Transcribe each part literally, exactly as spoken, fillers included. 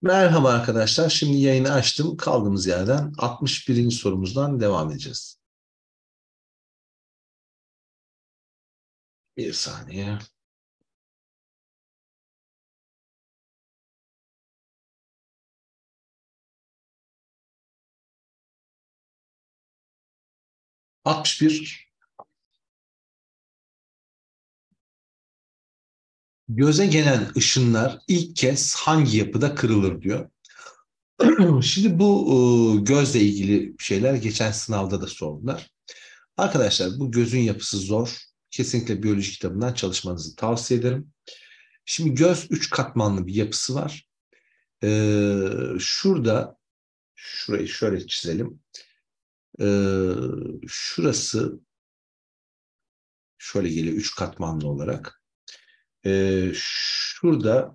Merhaba arkadaşlar. Şimdi yayını açtım. Kaldığımız yerden altmış birinci sorumuzdan devam edeceğiz. Bir saniye. altmış bir. Göze gelen ışınlar ilk kez hangi yapıda kırılır diyor. Şimdi bu e, gözle ilgili şeyler geçen sınavda da sordular. Arkadaşlar bu gözün yapısı zor. Kesinlikle biyoloji kitabından çalışmanızı tavsiye ederim. Şimdi göz üç katmanlı bir yapısı var. Ee, şurada şurayı şöyle çizelim. Ee, şurası şöyle geliyor üç katmanlı olarak. Ee, şurada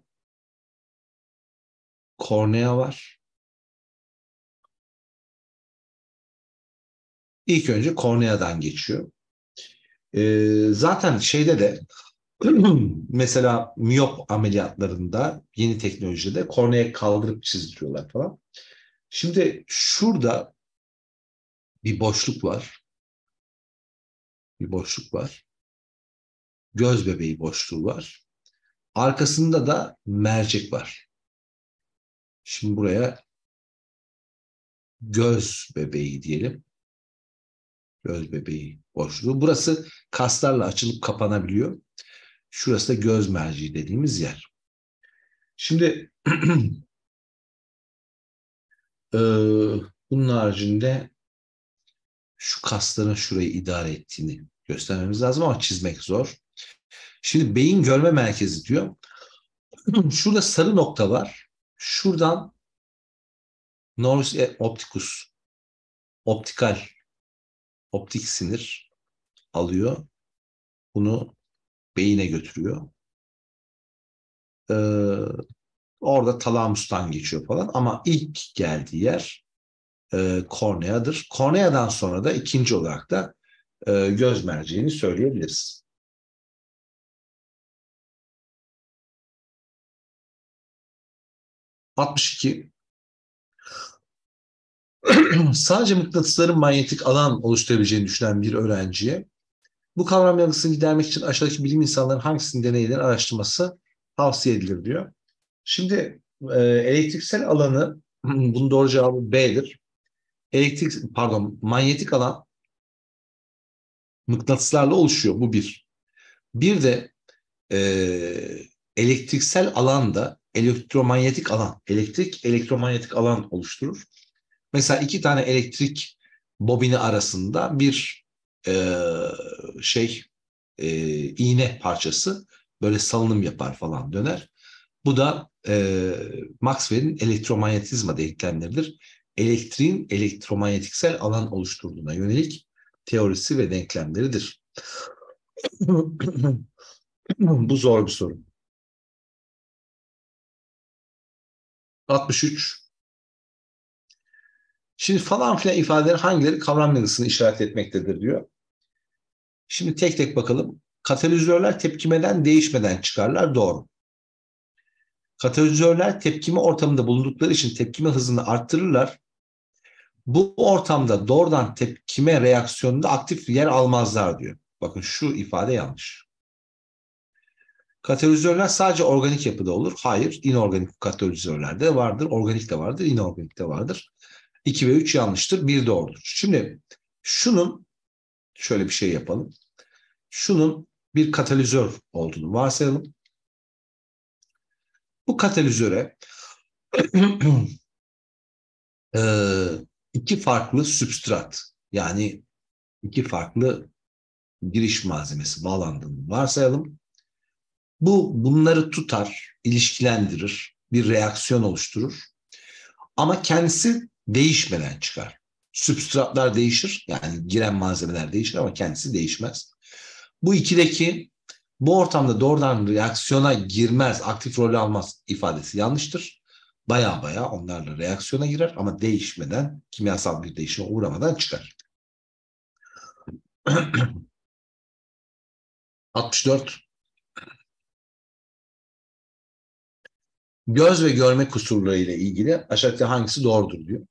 kornea var. İlk önce korneadan geçiyor. Ee, zaten şeyde de mesela miyop ameliyatlarında yeni teknolojide korneayı kaldırıp çizdiriyorlar falan. Şimdi şurada bir boşluk var. Bir boşluk var. Göz bebeği boşluğu var. Arkasında da mercek var. Şimdi buraya göz bebeği diyelim. Göz bebeği boşluğu. Burası kaslarla açılıp kapanabiliyor. Şurası da göz merceği dediğimiz yer. Şimdi e, bunun haricinde şu kasların şurayı idare ettiğini göstermemiz lazım ama çizmek zor. Şimdi beyin görme merkezi diyor. Şurada sarı nokta var. Şuradan Norus opticus, optikal, optik sinir alıyor. Bunu beyine götürüyor. Ee, orada talamustan geçiyor falan ama ilk geldiği yer e, korneadır. Korneadan sonra da ikinci olarak da e, göz merceğini söyleyebiliriz. altmış iki. Sadece mıknatısların manyetik alan oluşturabileceğini düşünen bir öğrenciye bu kavram yanılgısını gidermek için aşağıdaki bilim insanlarının hangisinin deneyleri araştırması tavsiye edilir diyor. Şimdi e, elektriksel alanı bunun doğru cevabı B'dir. Elektrik pardon manyetik alan mıknatıslarla oluşuyor. Bu bir. Bir de e, elektriksel alanda elektromanyetik alan, elektrik elektromanyetik alan oluşturur. Mesela iki tane elektrik bobini arasında bir e, şey e, iğne parçası böyle salınım yapar falan döner. Bu da e, Maxwell'in elektromanyetizma denklemleridir. Elektriğin elektromanyetiksel alan oluşturduğuna yönelik teorisi ve denklemleridir. Bu zor bir soru. altmış üç. Şimdi falan filan ifadeleri hangileri kavram yanılgısını işaret etmektedir diyor. Şimdi tek tek bakalım. Katalizörler tepkimeden değişmeden çıkarlar. Doğru. Katalizörler tepkime ortamında bulundukları için tepkime hızını arttırırlar. Bu ortamda doğrudan tepkime reaksiyonunda aktif yer almazlar diyor. Bakın şu ifade yanlış. Katalizörler sadece organik yapıda olur. Hayır, inorganik katalizörler de vardır. Organik de vardır, inorganik de vardır. iki ve üç yanlıştır, bir doğrudur. Şimdi şunun şöyle bir şey yapalım. Şunun bir katalizör olduğunu varsayalım. Bu katalizöre iki farklı substrat yani iki farklı giriş malzemesi bağlandığını varsayalım. Bu bunları tutar, ilişkilendirir, bir reaksiyon oluşturur. Ama kendisi değişmeden çıkar. Substratlar değişir, yani giren malzemeler değişir ama kendisi değişmez. Bu ikideki bu ortamda doğrudan reaksiyona girmez, aktif rol almaz ifadesi yanlıştır. Baya baya onlarla reaksiyona girer ama değişmeden, kimyasal bir değişime uğramadan çıkar. altmış dört. Göz ve görme kusurları ile ilgili aşağıdaki hangisi doğrudur diyor.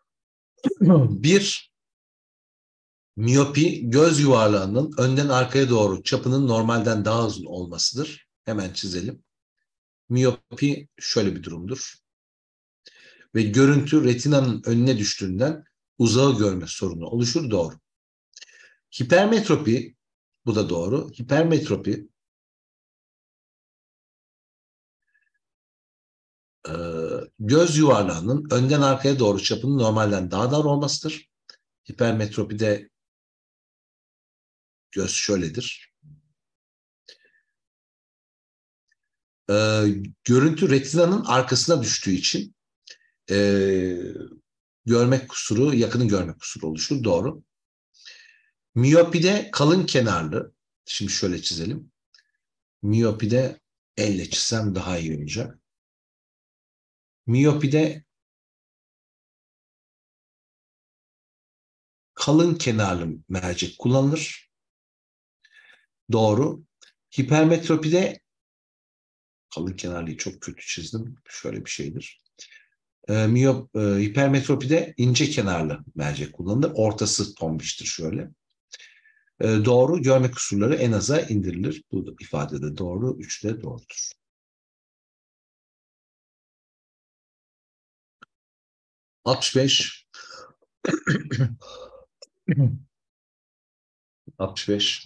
Bir, miyopi göz yuvarlağının önden arkaya doğru çapının normalden daha uzun olmasıdır. Hemen çizelim. Miyopi şöyle bir durumdur. Ve görüntü retinanın önüne düştüğünden uzağı görme sorunu oluşur. Doğru. Hipermetropi, bu da doğru. Hipermetropi e, göz yuvarlağının önden arkaya doğru çapının normalden daha dar olmasıdır. Hipermetropide göz şöyledir. E, görüntü retinanın arkasına düştüğü için e, görme kusuru, yakını görme kusuru oluşur. Doğru. Miyopide kalın kenarlı. Şimdi şöyle çizelim. Miyopide elle çizsem daha iyi olacak. Miyopide kalın kenarlı mercek kullanılır. Doğru. Hipermetropide kalın kenarlıyı çok kötü çizdim. Şöyle bir şeydir. E, miyop, e, hipermetropide ince kenarlı mercek kullanılır. Ortası tombiştir şöyle. E, doğru. Görme kusurları en aza indirilir. Bu ifade de doğru. Üç de doğrudur. altmış beş altmış beş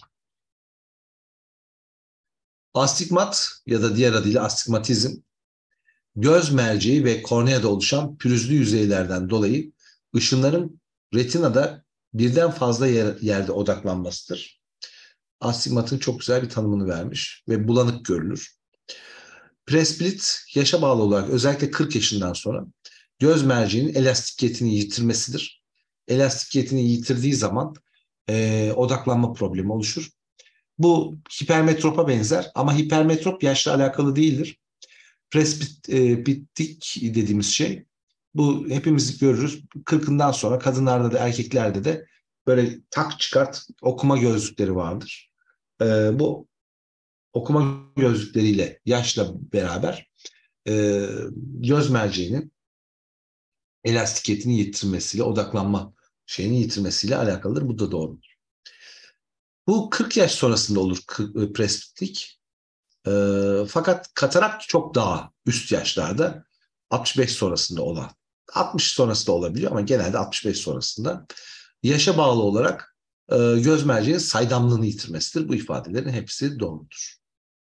Astigmat ya da diğer adıyla astigmatizm, göz merceği ve korneada oluşan pürüzlü yüzeylerden dolayı ışınların retinada birden fazla yer, yerde odaklanmasıdır. Astigmatın çok güzel bir tanımını vermiş ve bulanık görülür. Presbilit yaşa bağlı olarak özellikle kırk yaşından sonra göz merceğinin elastikiyetini yitirmesidir. Elastikiyetini yitirdiği zaman e, odaklanma problemi oluşur. Bu hipermetropa benzer ama hipermetrop yaşla alakalı değildir. Presbitik dediğimiz şey, bu hepimiz görürüz. kırkından sonra kadınlarda da erkeklerde de böyle tak çıkart okuma gözlükleri vardır. Ee, bu okuma gözlükleriyle yaşla beraber e, göz merceğinin elastikiyetini yitirmesiyle, odaklanma şeyini yitirmesiyle alakalıdır. Bu da doğrudur. Bu kırk yaş sonrasında olur presbitik. E, fakat katarakt çok daha üst yaşlarda, altmış beş sonrasında olan. altmış sonrasında olabiliyor ama genelde altmış beş sonrasında yaşa bağlı olarak e, göz merceğinin saydamlığını yitirmesidir. Bu ifadelerin hepsi doğrudur.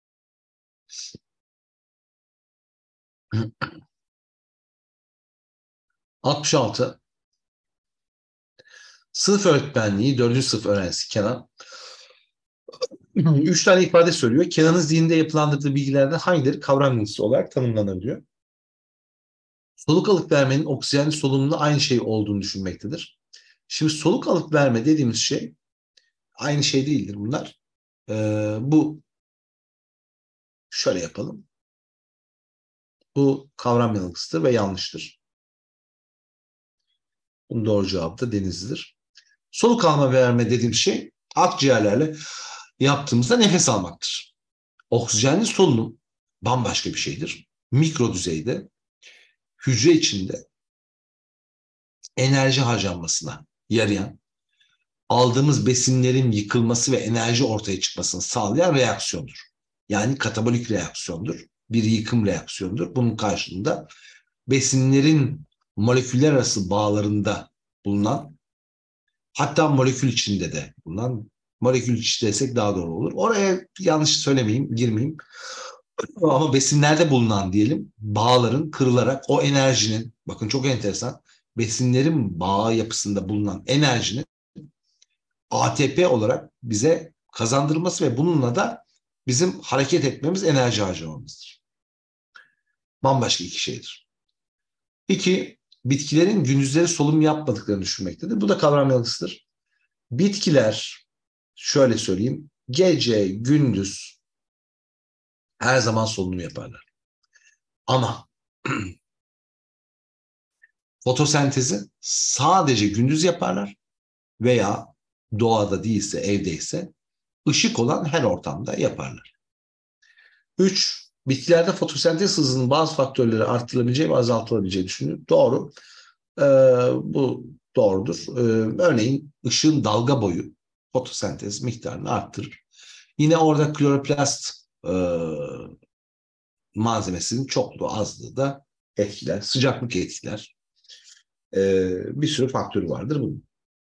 altmış altı Sınıf öğretmenliği dördüncü sınıf öğrencisi Kenan üç tane ifade söylüyor. Kenan'ın zihninde yapılandırdığı bilgilerden hangileri kavram bilgisi olarak tanımlanır diyor. Soluk alıp vermenin oksijenli solunumla aynı şey olduğunu düşünmektedir. Şimdi soluk alıp verme dediğimiz şey aynı şey değildir bunlar. Ee, bu şöyle yapalım. Bu kavram yanılgısıdır ve yanlıştır. Bunun doğru cevabı da Denizli'dir. Soluk alma verme dediğim şey akciğerlerle yaptığımızda nefes almaktır. Oksijenli solunum bambaşka bir şeydir. Mikro düzeyde hücre içinde enerji harcanmasına yarayan, aldığımız besinlerin yıkılması ve enerji ortaya çıkmasını sağlayan reaksiyondur. Yani katabolik reaksiyondur. Bir yıkım reaksiyonudur. Bunun karşılığında besinlerin moleküller arası bağlarında bulunan, hatta molekül içinde de bulunan, molekül içi desek daha doğru olur. Oraya yanlış söylemeyeyim, girmeyeyim. Ama besinlerde bulunan diyelim bağların kırılarak o enerjinin, bakın çok enteresan, besinlerin bağ yapısında bulunan enerjinin A T P olarak bize kazandırması ve bununla da bizim hareket etmemiz, enerji harcamamızdır. Bambaşka iki şeydir. İki, bitkilerin gündüzleri solunum yapmadıklarını düşünmektedir. Bu da kavram yanlıştır. Bitkiler, şöyle söyleyeyim, gece, gündüz her zaman solunum yaparlar. Ama fotosentezi sadece gündüz yaparlar veya doğada değilse, evdeyse ışık olan her ortamda yaparlar. Üç, Bitkilerde fotosentez hızının bazı faktörleri arttırılabileceği ve azaltılabileceği düşünülüyor. Doğru. Ee, bu doğrudur. Ee, örneğin ışığın dalga boyu fotosentez miktarını arttırır. Yine orada kloroplast e, malzemesinin çokluğu azlığı da etkiler. Sıcaklık etkiler. Ee, bir sürü faktörü vardır bunun.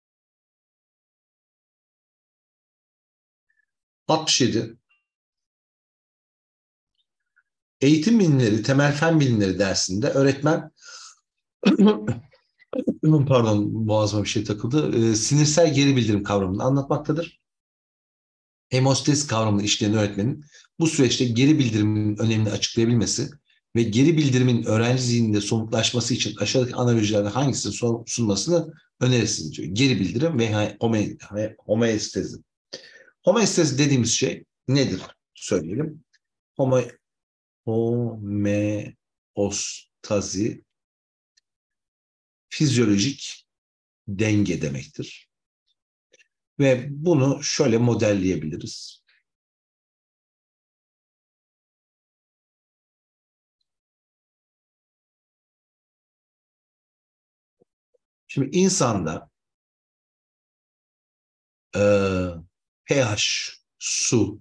altmış yedi. Eğitim bilimleri, temel fen bilimleri dersinde öğretmen pardon boğazıma bir şey takıldı. Ee, sinirsel geri bildirim kavramını anlatmaktadır. Hemostes kavramını işleyen öğretmenin bu süreçte geri bildirimin önemini açıklayabilmesi ve geri bildirimin öğrenci zihninde somutlaşması için aşağıdaki analojilerden hangisini sunmasını önerirsiniz diyor. Geri bildirim ve homeostezi. Homeostezi dediğimiz şey nedir? Söyleyelim. Homo, homeostazi fizyolojik denge demektir. Ve bunu şöyle modelleyebiliriz. Şimdi insanda e, pH, su,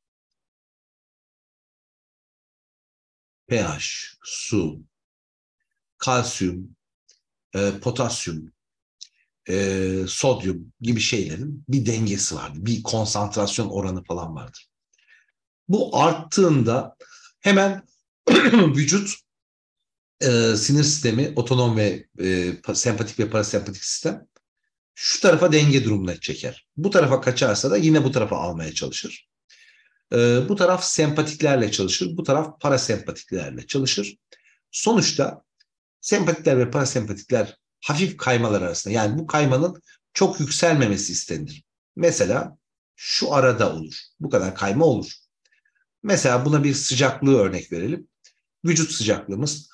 pH, su, kalsiyum, e, potasyum, e, sodyum gibi şeylerin bir dengesi vardır. Bir konsantrasyon oranı falan vardır. Bu arttığında hemen vücut e, sinir sistemi, otonom ve e, sempatik ve parasempatik sistem şu tarafa denge durumuna çeker. Bu tarafa kaçarsa da yine bu tarafa almaya çalışır. E, bu taraf sempatiklerle çalışır, bu taraf parasempatiklerle çalışır. Sonuçta sempatikler ve parasempatikler hafif kaymalar arasında. Yani bu kaymanın çok yükselmemesi istenir. Mesela şu arada olur. Bu kadar kayma olur. Mesela buna bir sıcaklığı örnek verelim. Vücut sıcaklığımız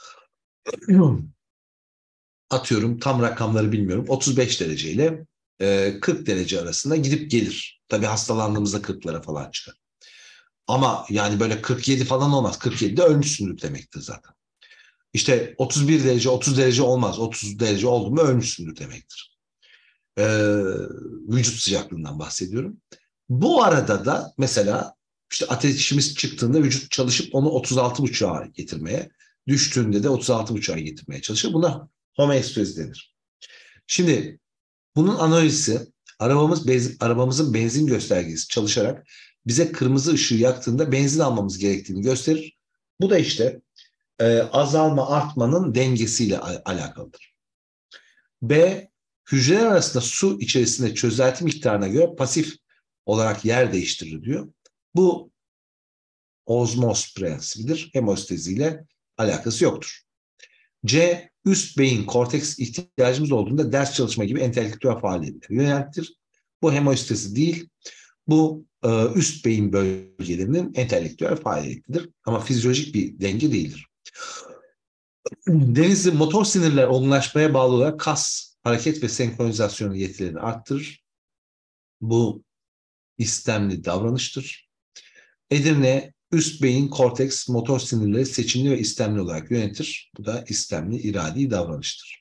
atıyorum tam rakamları bilmiyorum. otuz beş derece ile kırk derece arasında gidip gelir. Tabii hastalandığımızda kırklara falan çıkar. Ama yani böyle kırk yedi falan olmaz. kırk yedide ölmüşsündür demektir zaten. İşte otuz bir derece, otuz derece olmaz. otuz derece oldu mu ölmüşsündür demektir. Ee, vücut sıcaklığından bahsediyorum. Bu arada da mesela işte ateşimiz çıktığında vücut çalışıp onu otuz altı buçuğa getirmeye, düştüğünde de otuz altı buçuğa getirmeye çalışır. Buna homeostezi denir. Şimdi bunun analizi arabamız benzin, arabamızın benzin göstergesi çalışarak bize kırmızı ışığı yaktığında benzin almamız gerektiğini gösterir. Bu da işte e, azalma artmanın dengesiyle alakalıdır. B. Hücreler arasında su içerisinde çözelti miktarına göre pasif olarak yer değiştirir diyor. Bu ozmoz prensibidir. Hemostaziyle alakası yoktur. C. Üst beyin korteks ihtiyacımız olduğunda ders çalışma gibi entelektüel faaliyetlere yöneltir. Bu hemostazi değil. Bu e, üst beyin bölgelerinin entelektüel faaliyetidir. Ama fizyolojik bir denge değildir. Denizli motor sinirler olgunlaşmaya bağlı olarak kas, hareket ve senkronizasyonu yetilerini arttırır. Bu istemli davranıştır. Edirne üst beyin korteks motor sinirleri seçimli ve istemli olarak yönetir. Bu da istemli iradi davranıştır.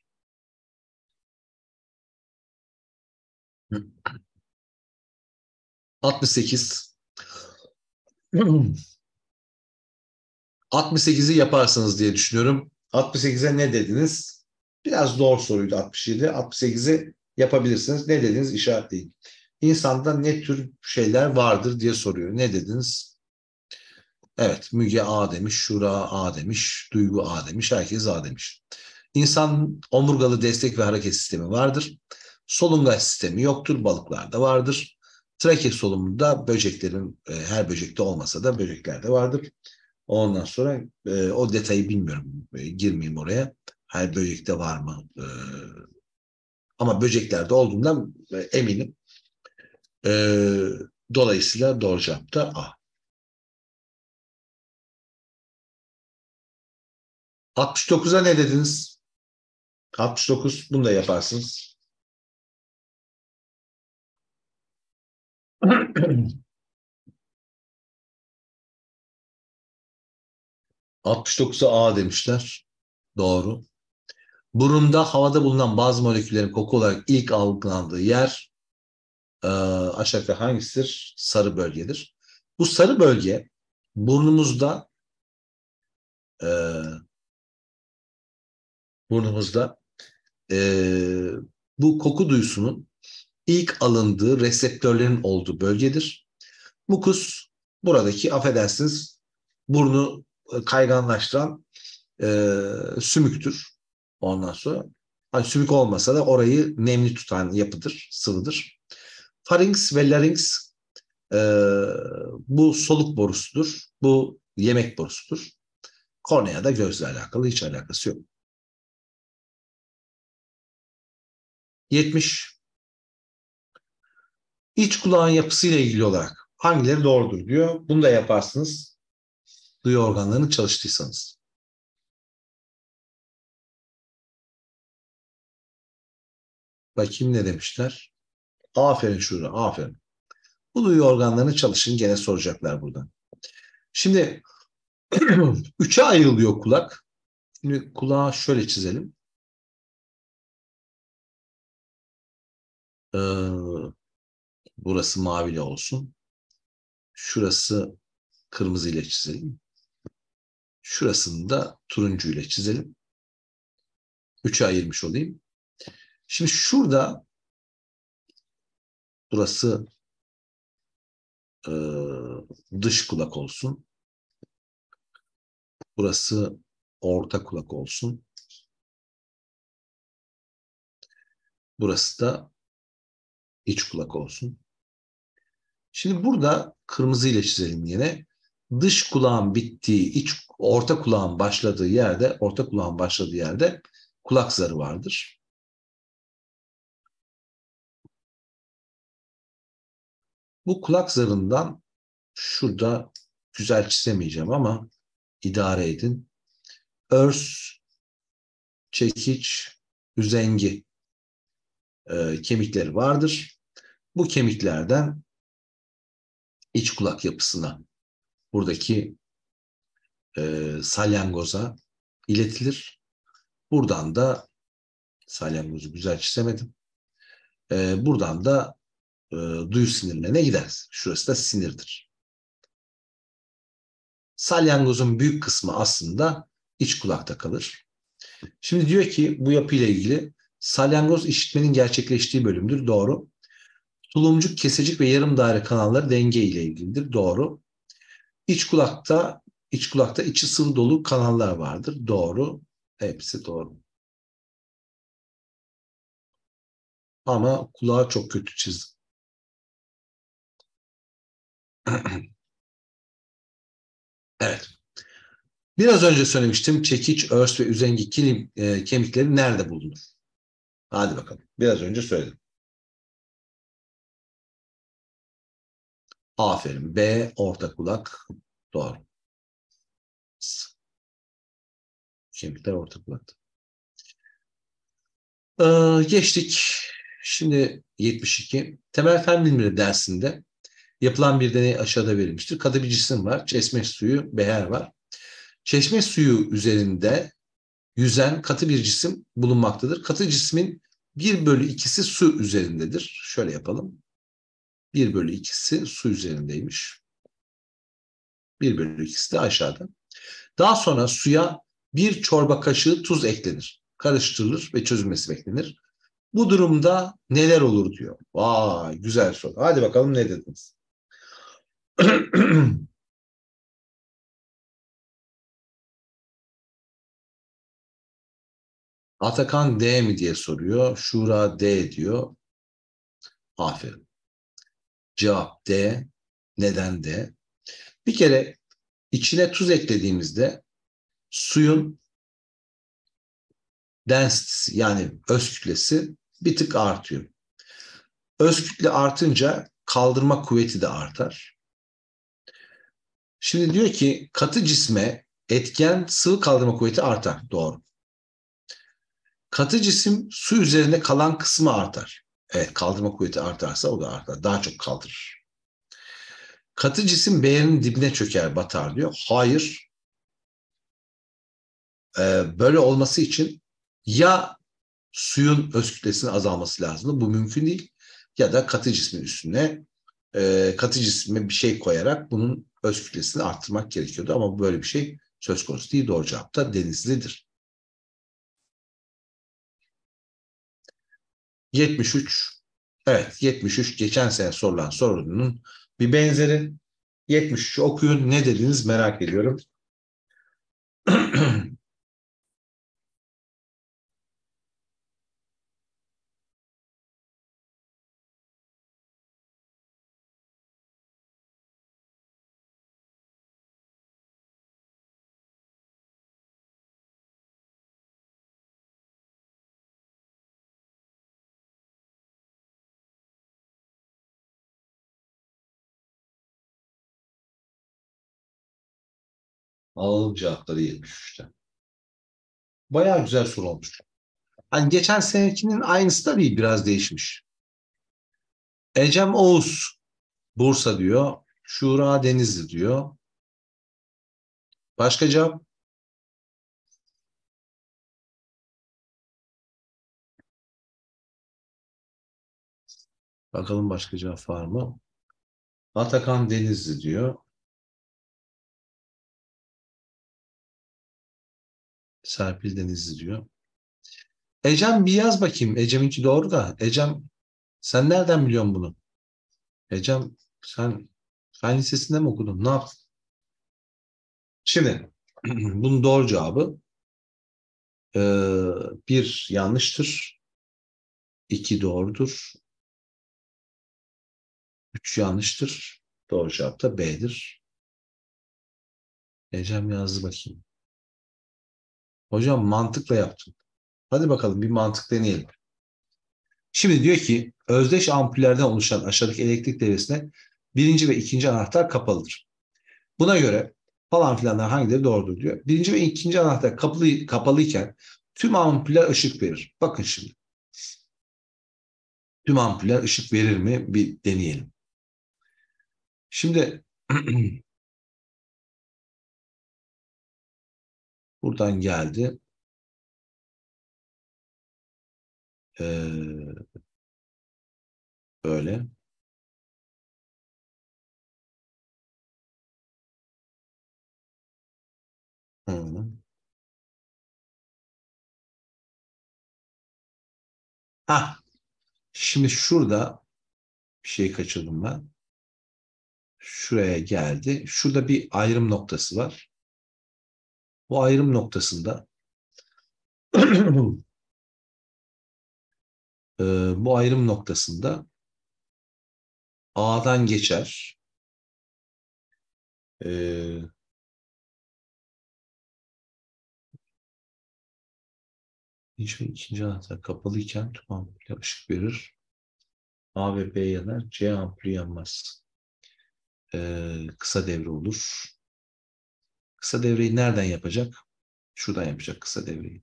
altmış sekiz. altmış sekizi yaparsınız diye düşünüyorum. altmış sekize ne dediniz? Biraz zor soruydu altmış yedi. altmış sekizi yapabilirsiniz. Ne dediniz? İşaretleyin. İnsanda ne tür şeyler vardır diye soruyor. Ne dediniz? Evet, Müge A demiş, Şura A demiş, Duygu A demiş, herkes A demiş. İnsan omurgalı destek ve hareket sistemi vardır. Solungaç sistemi yoktur, balıklarda vardır. Trake solunumunda böceklerin, e, her böcekte olmasa da böceklerde vardır. Ondan sonra e, o detayı bilmiyorum, e, girmeyeyim oraya. Her böcekte var mı? E, ama böceklerde olduğundan e, eminim. E, dolayısıyla doğru cevap da A. altmış dokuza ne dediniz? altmış dokuz, bunu da yaparsınız. altmış dokuza A demişler. Doğru. Burunda havada bulunan bazı moleküllerin koku olarak ilk algılandığı yer e, aşağı yukarı hangisidir? Sarı bölgedir. Bu sarı bölge burnumuzda e, burnumuzda e, bu koku duyusunun ilk alındığı reseptörlerin olduğu bölgedir. Mukus buradaki, affedersiniz, burnu kayganlaştıran e, sümüktür. Ondan sonra hani sümük olmasa da orayı nemli tutan yapıdır, sıvıdır. Farinks ve larynx e, bu soluk borusudur. Bu yemek borusudur. Kornea da gözle alakalı, hiç alakası yok. yetmiş. İç kulağın yapısıyla ilgili olarak hangileri doğrudur diyor. Bunu da yaparsınız duyu organlarının çalıştıysanız. Bakayım ne demişler. Aferin Şura, aferin. Bu duyu organlarını çalışın, gene soracaklar buradan. Şimdi üçe ayrılıyor kulak. Şimdi kulağı şöyle çizelim. Ee, burası maviyle olsun. Şurası kırmızı ile çizelim. Şurasını da turuncu ile çizelim. Üçe ayırmış olayım. Şimdi şurada burası e, dış kulak olsun. Burası orta kulak olsun. Burası da iç kulak olsun. Şimdi burada kırmızı ile çizelim yine. Dış kulağın bittiği, iç orta kulağın başladığı yerde, orta kulağın başladığı yerde kulak zarı vardır. Bu kulak zarından şurada güzel çizemeyeceğim ama idare edin. Örs, çekiç, üzengi e, kemikleri vardır. Bu kemiklerden iç kulak yapısına, buradaki e, salyangoza iletilir. Buradan da salyangozu güzel çizemedim. E, buradan da e, duyu sinirlerine gider. Şurası da sinirdir. Salyangozun büyük kısmı aslında iç kulakta kalır. Şimdi diyor ki bu yapıyla ilgili salyangoz işitmenin gerçekleştiği bölümdür. Doğru. Tulumcuk, kesecik ve yarım daire kanalları denge ile ilgilidir. Doğru. İç kulakta iç kulakta içi sıvı dolu kanallar vardır. Doğru. Hepsi doğru. Ama kulağı çok kötü çizdim. Evet. Biraz önce söylemiştim. Çekiç, örs ve üzengi kilim, e, kemikleri nerede bulunur? Hadi bakalım. Biraz önce söyledim. Aferin. B, orta kulak. Doğru. Kemikler orta kulakta. Ee, geçtik. Şimdi yetmiş iki. Temel fen bilimleri dersinde yapılan bir deney aşağıda verilmiştir. Katı bir cisim var. Çeşme suyu, beher var. Çeşme suyu üzerinde yüzen katı bir cisim bulunmaktadır. Katı cismin bir bölü ikisi su üzerindedir. Şöyle yapalım. bir bölü ikisi su üzerindeymiş. bir bölü ikisi de aşağıda. Daha sonra suya bir çorba kaşığı tuz eklenir. Karıştırılır ve çözülmesi beklenir. Bu durumda neler olur diyor. Vay, güzel soru. Hadi bakalım ne dediniz? Atakan D mi diye soruyor. Şura D diyor. Aferin. Cevap D. Neden D? Bir kere içine tuz eklediğimizde suyun densitesi, yani öz kütlesi bir tık artıyor. Öz kütle artınca kaldırma kuvveti de artar. Şimdi diyor ki katı cisme etken sıvı kaldırma kuvveti artar. Doğru. Katı cisim su üzerinde kalan kısmı artar. Evet, kaldırma kuvveti artarsa o da artar. Daha çok kaldırır. Katı cisim beğerinin dibine çöker, batar diyor. Hayır. e, böyle olması için ya suyun öz kütlesinin azalması lazım. Bu mümkün değil. Ya da katı cismin üstüne e, katı cisme bir şey koyarak bunun öz kütlesini arttırmak gerekiyordu. Ama böyle bir şey söz konusu değil. Doğru cevap da Denizli'dir. yetmiş üç. Evet, yetmiş üç geçen sene sorulan sorunun bir benzeri. yetmiş üç okuyun. Ne dediniz merak ediyorum. Alalım cevapları yetmiş üçte. Bayağı güzel soru olmuş. Hani geçen senekinin aynısı da değil, biraz değişmiş. Ecem Oğuz Bursa diyor. Şura Denizli diyor. Başka cevap? Bakalım başka cevap var mı? Atakan Denizli diyor. Serpil Denizli diyor. Ecem bir yaz bakayım. Ecem'inki doğru da. Ecem sen nereden biliyorsun bunu? Ecem sen fen lisesinde mi okudun? Ne yaptın? Şimdi bunun doğru cevabı e, bir yanlıştır. İki doğrudur. Üç yanlıştır. Doğru cevap da B'dir. Ecem yazdı bakayım. Hocam mantıkla yaptım. Hadi bakalım bir mantık deneyelim. Şimdi diyor ki özdeş ampullerden oluşan aşağıdaki elektrik devresine birinci ve ikinci anahtar kapalıdır. Buna göre falan filanlar hangileri doğrudur diyor. Birinci ve ikinci anahtar kapalı, kapalıyken tüm ampuller ışık verir. Bakın şimdi. Tüm ampuller ışık verir mi? Bir deneyelim. Şimdi buradan geldi. Ee, böyle. Hı. Ha, şimdi şurada bir şey kaçırdım ben. Şuraya geldi. Şurada bir ayrım noktası var. Bu ayrım noktasında e, bu ayrım noktasında A'dan geçer. E, ikinci, ikinci anahtar kapalıyken tüm ampuller ışık verir. A ve B yanar. C ampulü yanmaz. E, kısa devre olur. Kısa devreyi nereden yapacak? Şuradan yapacak kısa devreyi.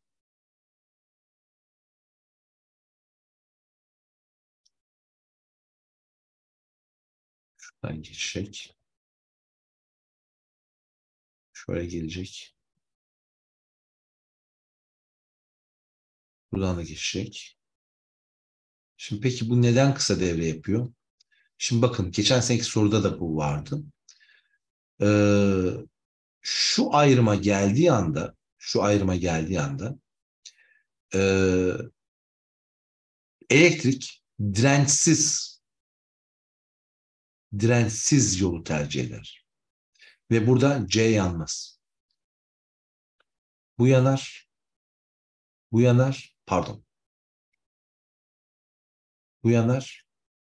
Şuradan geçecek. Şöyle gelecek. Buradan da geçecek. Şimdi peki bu neden kısa devre yapıyor? Şimdi bakın geçen seneki soruda da bu vardı. Ee, şu ayrıma geldiği anda şu ayrıma geldiği anda e, elektrik dirençsiz dirençsiz yolu tercih eder. Ve burada C yanmaz. Bu yanar, bu yanar, pardon, bu yanar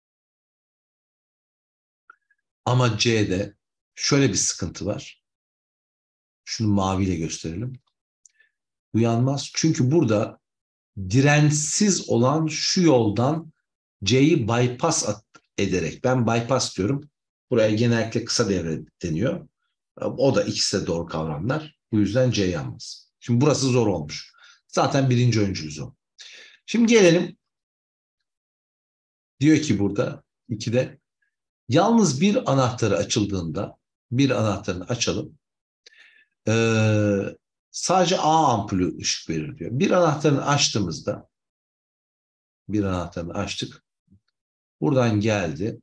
ama C'de şöyle bir sıkıntı var. Şunu maviyle gösterelim. Bu yanmaz. Çünkü burada dirençsiz olan şu yoldan C'yi bypass ederek, ben bypass diyorum. Buraya genellikle kısa devre deniyor. O da ikisi de doğru kavramlar. Bu yüzden C yanmaz. Şimdi burası zor olmuş. Zaten birinci öncülüz o. Şimdi gelelim. Diyor ki burada ikide yalnız bir anahtarı açıldığında bir anahtarını açalım. Ee, sadece A ampulü ışık verir diyor. Bir anahtarını açtığımızda, bir anahtarını açtık. Buradan geldi.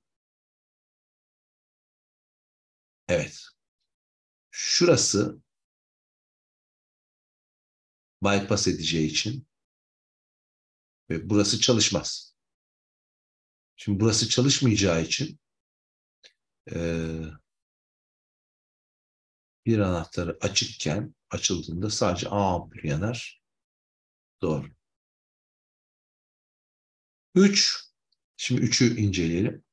Evet. Şurası bypass edeceği için ve burası çalışmaz. Şimdi burası çalışmayacağı için e, bir anahtarı açıkken açıldığında sadece A ampulü yanar. Doğru. üç. Şimdi üçü inceleyelim.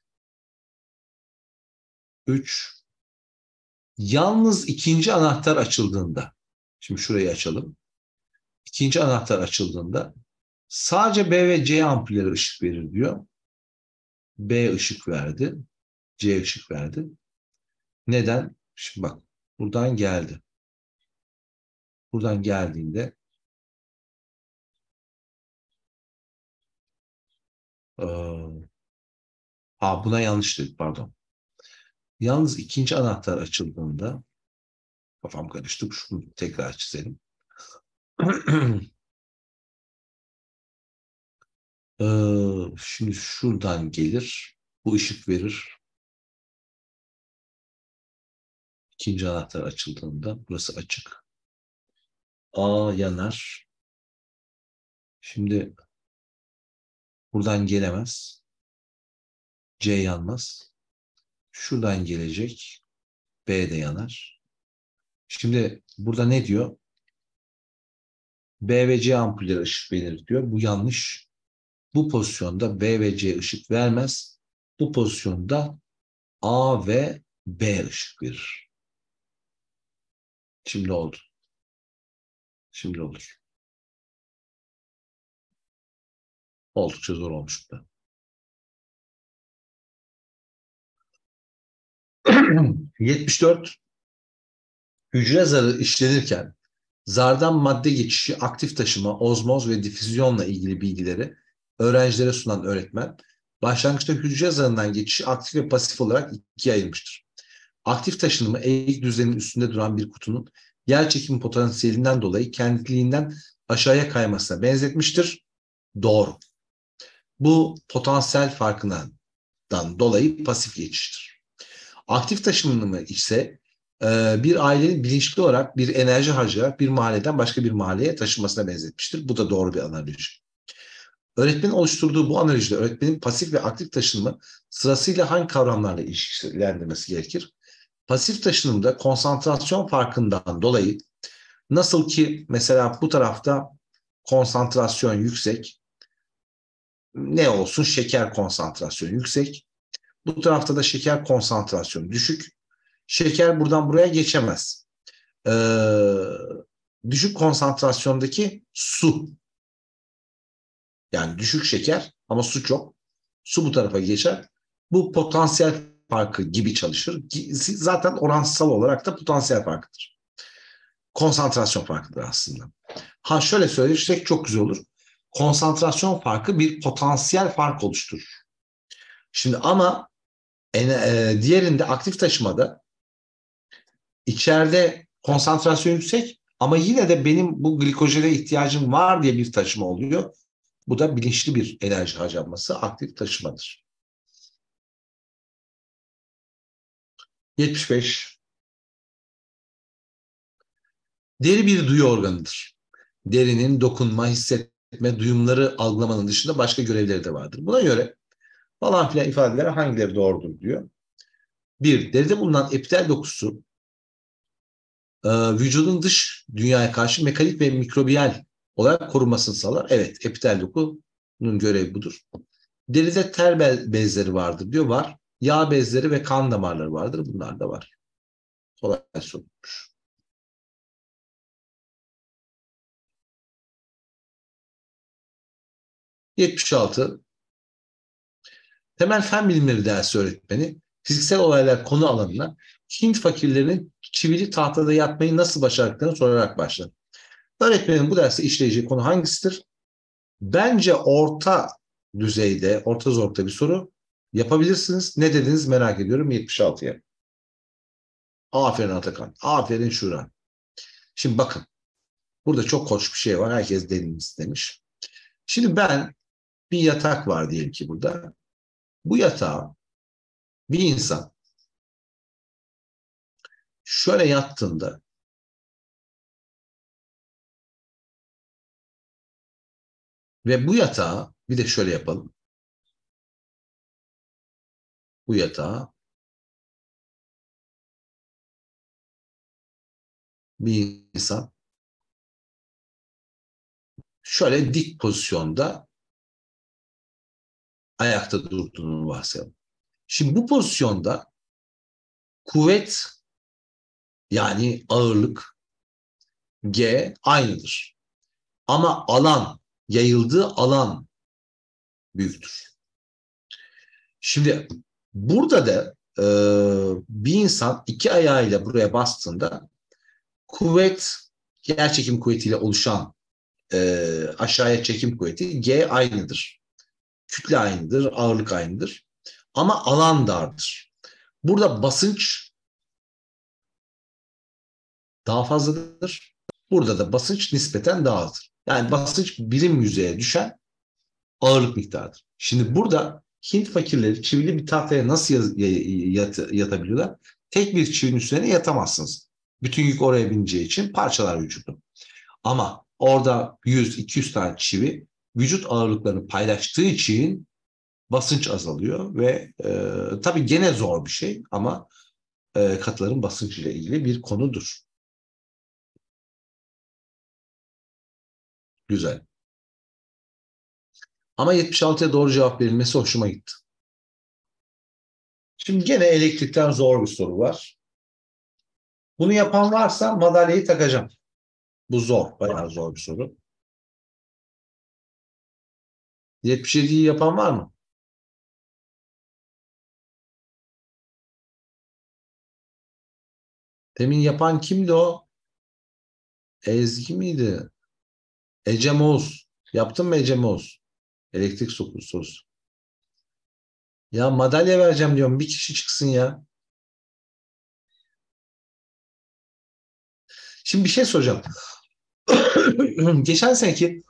üç. Yalnız ikinci anahtar açıldığında, şimdi şurayı açalım. İkinci anahtar açıldığında sadece B ve C ampulleri ışık verir diyor. B ışık verdi. C ışık verdi. Neden? Şimdi bak buradan geldi. Buradan geldiğinde ee, ha buna yanlış dedik pardon. Yalnız ikinci anahtar açıldığında kafam karıştı. Şunu tekrar çizelim. ee, şimdi şuradan gelir. Bu ışık verir. İkinci anahtar açıldığında burası açık. A yanar. Şimdi buradan gelemez. C yanmaz. Şuradan gelecek. B de yanar. Şimdi burada ne diyor? B ve C ampulleri ışık verir diyor. Bu yanlış. Bu pozisyonda B ve C ışık vermez. Bu pozisyonda A ve B ışık verir. Şimdi oldu. Şimdi olur. Oldukça zor olmuş bu da. yetmiş dört. Hücre zarı işlenirken zardan madde geçişi, aktif taşıma, ozmoz ve difüzyonla ilgili bilgileri öğrencilere sunan öğretmen, başlangıçta hücre zarından geçişi aktif ve pasif olarak ikiye ayırmıştır. Aktif taşınımı eğik düzlemin üstünde duran bir kutunun yer çekimi potansiyelinden dolayı kendiliğinden aşağıya kaymasına benzetmiştir. Doğru. Bu potansiyel farkından dolayı pasif geçiştir. Aktif taşınımı ise bir ailenin bilinçli olarak bir enerji harcayarak bir mahalleden başka bir mahalleye taşınmasına benzetmiştir. Bu da doğru bir analoji. Öğretmenin oluşturduğu bu analizde öğretmenin pasif ve aktif taşınımı sırasıyla hangi kavramlarla ilişkilendirmesi gerekir? Pasif taşınımda konsantrasyon farkından dolayı nasıl ki mesela bu tarafta konsantrasyon yüksek, ne olsun şeker konsantrasyonu yüksek, bu tarafta da şeker konsantrasyonu düşük, şeker buradan buraya geçemez. Ee, düşük konsantrasyondaki su, yani düşük şeker ama su çok, su bu tarafa geçer. Bu potansiyel farkı gibi çalışır. Zaten oransal olarak da potansiyel farkıdır. Konsantrasyon farkıdır aslında. Ha şöyle söylersek çok güzel olur. Konsantrasyon farkı bir potansiyel fark oluşturur. Şimdi ama e, diğerinde aktif taşımada içeride konsantrasyon yüksek ama yine de benim bu glikojene ihtiyacım var diye bir taşıma oluyor. Bu da bilinçli bir enerji harcanması, aktif taşımadır. yetmiş beş. Deri bir duyu organıdır. Derinin dokunma, hissetme, duyumları algılamanın dışında başka görevleri de vardır. Buna göre falan filan ifadeler hangileri doğrudur diyor. Bir, deride bulunan epitel dokusu vücudun dış dünyaya karşı mekanik ve mikrobiyal olarak korunmasını sağlar. Evet, epitel dokunun görevi budur. Deride ter bezleri vardır diyor. Var. Yağ bezleri ve kan damarları vardır. Bunlar da var. Kolay sorulmuş. yetmiş altı. Temel fen bilimleri dersi öğretmeni fiziksel olaylar konu alanına Hint fakirlerinin çivili tahtada yatmayı nasıl başardıklarını sorarak başlar. Öğretmenin bu derste işleyeceği konu hangisidir? Bence orta düzeyde, orta zorlukta bir soru yapabilirsiniz. Ne dediniz merak ediyorum yetmiş altıya. Aferin Atakan. Aferin Şura. Şimdi bakın. Burada çok hoş bir şey var. Herkes deneyim istemiş. Şimdi ben bir yatak var diyelim ki burada. Bu yatağa bir insan şöyle yattığında ve bu yatağa bir de şöyle yapalım. Bu yatağa bir insan şöyle dik pozisyonda ayakta durduğunu varsayalım. Şimdi bu pozisyonda kuvvet yani ağırlık G aynıdır. Ama alan, yayıldığı alan büyüktür. Şimdi burada da e, bir insan iki ayağıyla buraya bastığında kuvvet, yerçekim kuvvetiyle oluşan e, aşağıya çekim kuvveti G aynıdır. Kütle aynıdır, ağırlık aynıdır. Ama alan dardır. Burada basınç daha fazladır. Burada da basınç nispeten daha azdır. Yani basınç birim yüzeye düşen ağırlık miktarıdır. Şimdi burada Hint fakirleri çivili bir tahtaya nasıl yaz, yat, yatabiliyorlar? Tek bir çivinin üstüne yatamazsınız. Bütün yük oraya bineceği için parçalar vücudu. Ama orada yüz iki yüz tane çivi vücut ağırlıklarını paylaştığı için basınç azalıyor ve e, tabii gene zor bir şey ama e, katıların basıncıyla ilgili bir konudur. Güzel. Ama yetmiş altıya doğru cevap verilmesi hoşuma gitti. Şimdi gene elektrikten zor bir soru var. Bunu yapan varsa madalyayı takacağım. Bu zor, bayağı zor bir soru. yetmiş yediyi yapan var mı? Demin yapan kimdi o? Ezgi miydi? Ecem Oğuz. Yaptın mı Ecem Oğuz? Elektrik sorusu. Ya madalya vereceğim diyorum. Bir kişi çıksın ya. Şimdi bir şey soracağım. Geçen seneki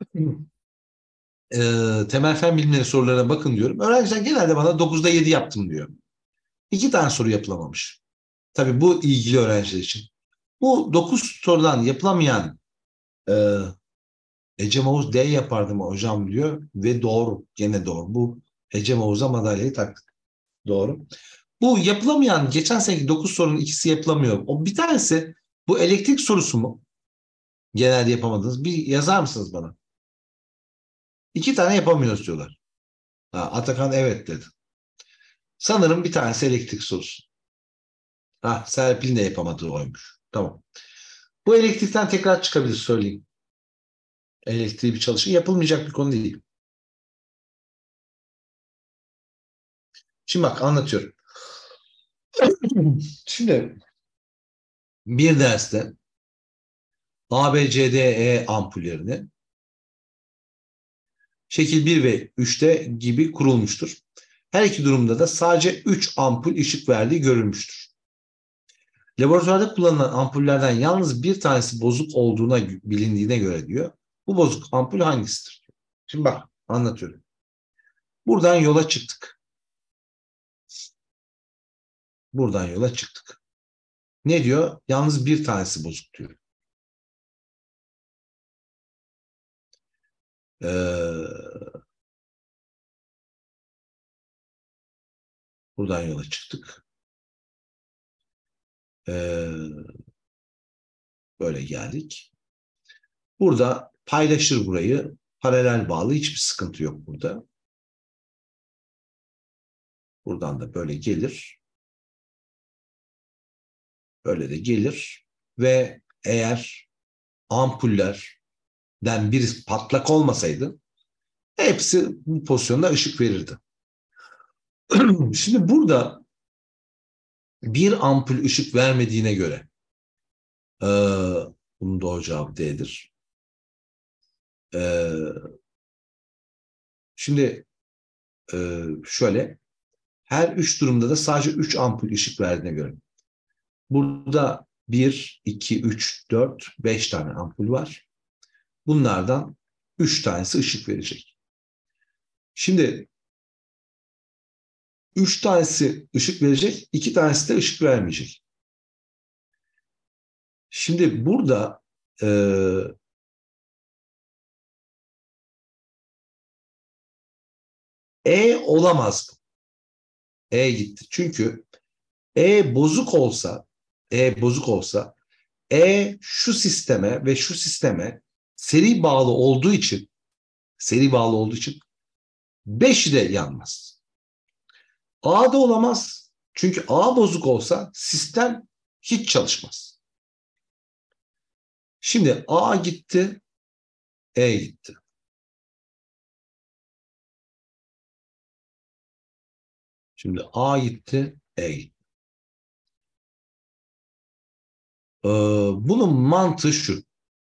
e, temel fen bilimleri sorularına bakın diyorum. Öğrenciler genelde bana dokuzda yedi yaptım diyor. İki tane soru yapılamamış. Tabii bu ilgili öğrenciler için. Bu dokuz sorudan yapılamayan e, Ecem Oğuz D yapardım hocam diyor ve doğru. Gene doğru. Bu Ecem Oğuz'a madalyayı taktık. Doğru. Bu yapılamayan geçen seneki dokuz sorunun ikisi yapılamıyor. O bir tanesi bu elektrik sorusu mu? Genelde yapamadınız. Bir yazar mısınız bana? İki tane yapamıyoruz diyorlar. Ha, Atakan evet dedi. Sanırım bir tanesi elektrik sorusu. Ha, Serpil'in de yapamadığı oymuş. Tamam. Bu elektrikten tekrar çıkabilir söyleyeyim. Elektriği bir çalışın. Yapılmayacak bir konu değil. Şimdi bak anlatıyorum. Şimdi bir derste A, B, C, D, E ampullerini şekil bir ve üçte gibi kurulmuştur. Her iki durumda da sadece üç ampul ışık verdiği görülmüştür. Laboratuvarda kullanılan ampullerden yalnız bir tanesi bozuk olduğuna bilindiğine göre diyor. Bu bozuk ampul hangisidir? Şimdi bak anlatıyorum. Buradan yola çıktık. Buradan yola çıktık. Ne diyor? Yalnız bir tanesi bozuk diyor. Ee, buradan yola çıktık. Ee, böyle geldik. Burada paylaşır burayı. Paralel bağlı hiçbir sıkıntı yok burada. Buradan da böyle gelir. Böyle de gelir. Ve eğer ampullerden birisi patlak olmasaydı hepsi bu pozisyonda ışık verirdi. Şimdi burada bir ampul ışık vermediğine göre e, bunun doğru cevabı D'dir. E, şimdi e, şöyle her üç durumda da sadece üç ampul ışık verdiğine göre burada bir, iki, üç, dört, beş tane ampul var. Bunlardan üç tanesi ışık verecek. Şimdi üç tanesi ışık verecek, iki tanesi de ışık vermeyecek. Şimdi burada e, E olamaz mı? E gitti. Çünkü E bozuk olsa, E bozuk olsa, E şu sisteme ve şu sisteme seri bağlı olduğu için, seri bağlı olduğu için beşi de yanmaz. A da olamaz. Çünkü A bozuk olsa sistem hiç çalışmaz. Şimdi A gitti, E gitti. Şimdi A gitti, E gitti. Ee, bunun mantığı şu.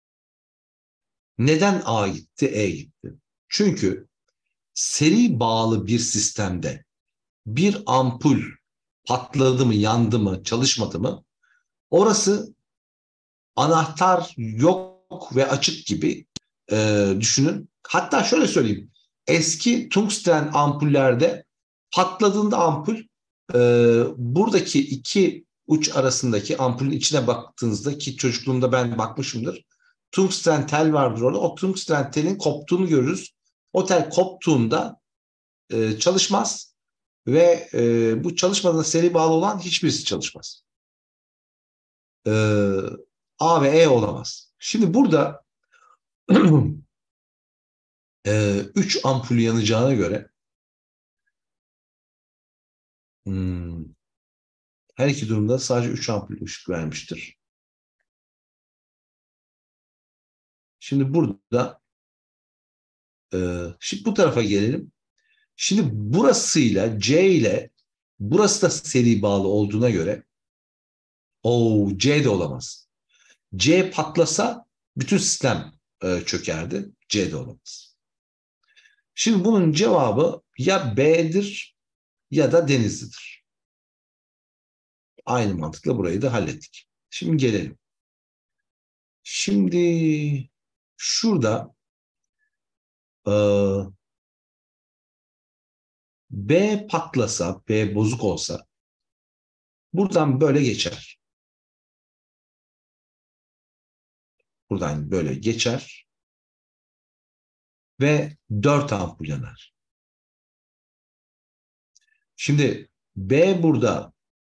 Neden A gitti, E gitti? Çünkü seri bağlı bir sistemde bir ampul patladı mı, yandı mı, çalışmadı mı? Orası anahtar yok ve açık gibi e, düşünün. Hatta şöyle söyleyeyim. Eski tungsten ampullerde patladığında ampul e, buradaki iki uç arasındaki ampulün içine baktığınızda, ki çocukluğumda ben bakmışımdır. Tungsten tel vardır orada. O tungsten telin koptuğunu görürüz. O tel koptuğunda e, çalışmaz ve e, bu çalışmadığında seri bağlı olan hiçbirisi çalışmaz. E, A ve E olamaz. Şimdi burada e, üç ampul yanacağına göre hmm, her iki durumda sadece üç ampul ışık vermiştir. Şimdi burada e, şimdi bu tarafa gelelim. Şimdi burasıyla C ile burası da seri bağlı olduğuna göre o C de olamaz. C patlasa bütün sistem e, çökerdi. C de olamaz. Şimdi bunun cevabı ya B'dir ya da Denizli'dir. Aynı mantıkla burayı da hallettik. Şimdi gelelim. Şimdi şurada e, B patlasa, B bozuk olsa buradan böyle geçer. Buradan böyle geçer ve dört ampul yanar. Şimdi B burada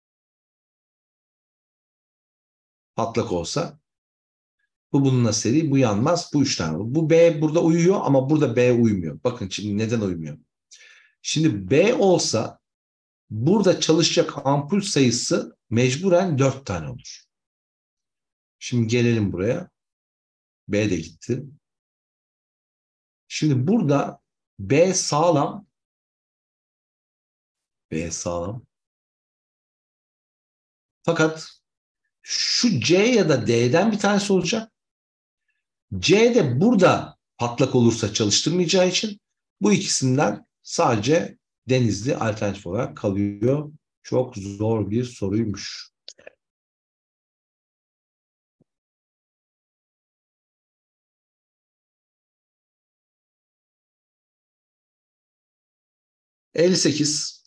patlak olsa bu bununla seri, bu yanmaz, bu üç tane olur. Bu B burada uyuyor ama burada B uymuyor. Bakın şimdi neden uymuyor? Şimdi B olsa burada çalışacak ampul sayısı mecburen dört tane olur. Şimdi gelelim buraya. B de gitti. Şimdi burada B sağlam. B sağlam. Fakat şu C ya da D'den bir tanesi olacak. C de burada patlak olursa çalıştırmayacağı için bu ikisinden sadece Denizli alternatif olarak kalıyor. Çok zor bir soruymuş. elli sekiz.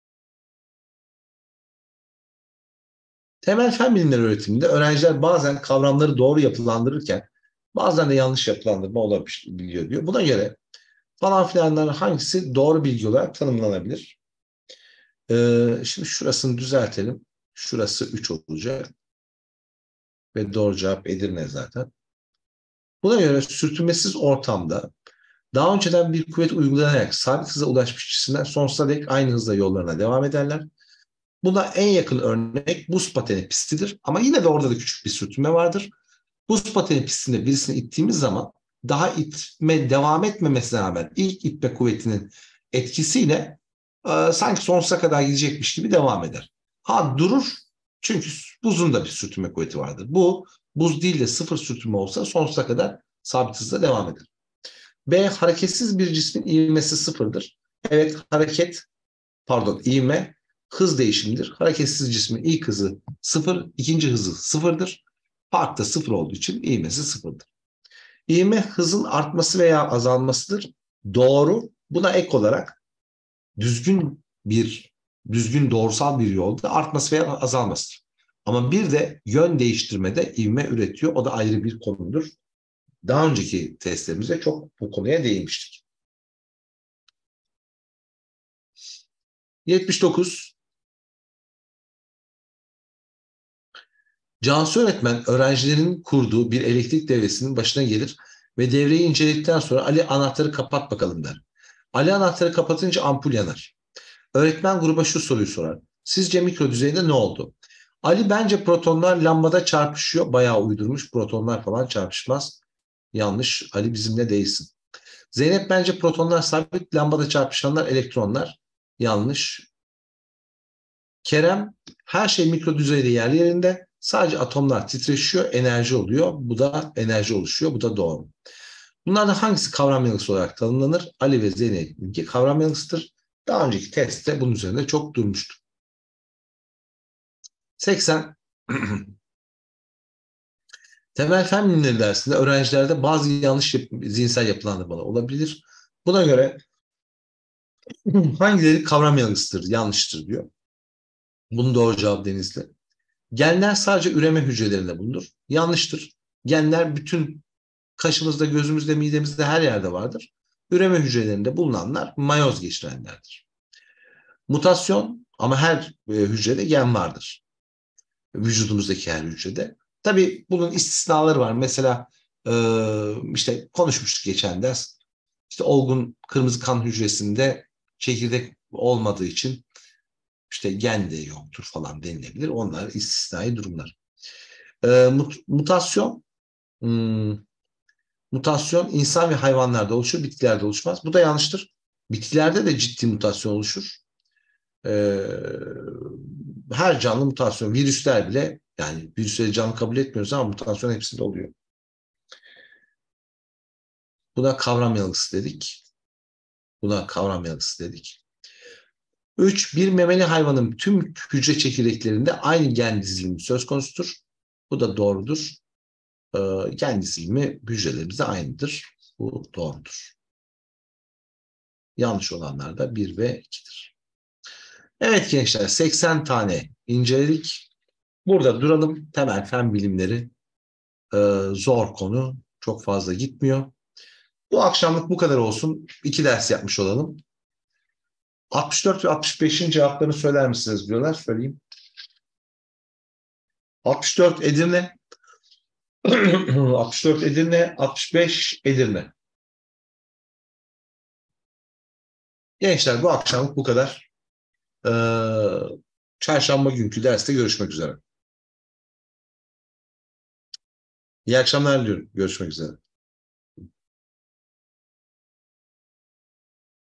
Temel fen bilimleri öğretiminde öğrenciler bazen kavramları doğru yapılandırırken bazen de yanlış yapılandırma olabiliyor diyor. Buna göre falan filanların hangisi doğru bilgi olarak tanımlanabilir? Ee, şimdi şurasını düzeltelim. Şurası üç olacak. Ve doğru cevap Edirne zaten. Buna göre sürtünmesiz ortamda daha önceden bir kuvvet uygulanarak sabit hıza ulaşmış cisimler sonsuza dek aynı hızla yollarına devam ederler. Buna en yakın örnek buz pateni pistidir. Ama yine de orada da küçük bir sürtünme vardır. Buz pateni pistinde birisini ittiğimiz zaman daha itme devam etmemesine rağmen ilk itme kuvvetinin etkisiyle e, sanki sonsuza kadar gidecekmiş gibi devam eder. Ha durur çünkü buzun da bir sürtünme kuvveti vardır. Bu buz değil de sıfır sürtünme olsa sonsuza kadar sabit hızla devam eder. B. Hareketsiz bir cismin ivmesi sıfırdır. Evet hareket pardon ivme hız değişimidir. Hareketsiz cismin ilk hızı sıfır, ikinci hızı sıfırdır. Fark da sıfır olduğu için ivmesi sıfırdır. İvme hızın artması veya azalmasıdır. Doğru. Buna ek olarak düzgün bir düzgün doğrusal bir yolda artması veya azalmasıdır. Ama bir de yön değiştirmede ivme üretiyor. O da ayrı bir konudur. Daha önceki testlerimizde çok bu konuya değinmiştik. yetmiş dokuz. Cansu öğretmen öğrencilerin kurduğu bir elektrik devresinin başına gelir ve devreyi inceledikten sonra Ali anahtarı kapat bakalım der. Ali anahtarı kapatınca ampul yanar. Öğretmen gruba şu soruyu sorar. Sizce mikro düzeyde ne oldu? Ali bence protonlar lambada çarpışıyor. Bayağı uydurmuş. Protonlar falan çarpışmaz. Yanlış. Ali bizimle değilsin. Zeynep bence protonlar sabit. Lambada çarpışanlar elektronlar. Yanlış. Kerem her şey mikro düzeyde yerli yerinde. Sadece atomlar titreşiyor. Enerji oluyor. Bu da enerji oluşuyor. Bu da doğru. Bunlardan hangisi kavram yanılısı olarak tanımlanır? Ali ve Zeynep'inki kavram yanlısıdır. Daha önceki testte bunun üzerinde çok durmuştuk. seksen. Temel fen bilimleri dersinde öğrencilerde bazı yanlış yap zihinsel yapılandırmalar olabilir. Buna göre hangileri kavram yanlısıdır, yanlıştır diyor. Bunun doğru cevabı Denizli. Genler sadece üreme hücrelerinde bulunur. Yanlıştır. Genler bütün kaşımızda, gözümüzde, midemizde her yerde vardır. Üreme hücrelerinde bulunanlar mayoz geçirenlerdir. Mutasyon ama her e, hücrede gen vardır. Vücudumuzdaki her hücrede. Tabii bunun istisnaları var. Mesela e, işte konuşmuştuk geçen ders. İşte olgun kırmızı kan hücresinde çekirdek olmadığı için işte gen de yoktur falan denilebilir. Onlar istisnai durumlar. E, mut, mutasyon hmm, mutasyon insan ve hayvanlarda oluşur, bitkilerde oluşmaz. Bu da yanlıştır. Bitkilerde de ciddi mutasyon oluşur. E, her canlı mutasyon, virüsler bile yani virüsleri canlı kabul etmiyoruz ama mutasyon hepsinde oluyor. Buna kavram yanılgısı dedik. Buna kavram yanılgısı dedik. üç. Bir memeli hayvanın tüm hücre çekirdeklerinde aynı gen dizilimi söz konusudur. Bu da doğrudur. Ee, gen dizilimi hücrelerimizde aynıdır. Bu doğrudur. Yanlış olanlar da bir ve ikidir. Evet gençler, seksen tane inceledik. Burada duralım. Temel fen bilimleri e, zor konu. Çok fazla gitmiyor. Bu akşamlık bu kadar olsun. İki ders yapmış olalım. altmış dört ve altmış beşin cevaplarını söyler misiniz diyorlar. Söyleyeyim. altmış dört Edirne. altmış dört Edirne. altmış beş Edirne. Gençler bu akşamlık bu kadar. Ee, çarşamba günkü derste görüşmek üzere. İyi akşamlar diliyorum. Görüşmek üzere.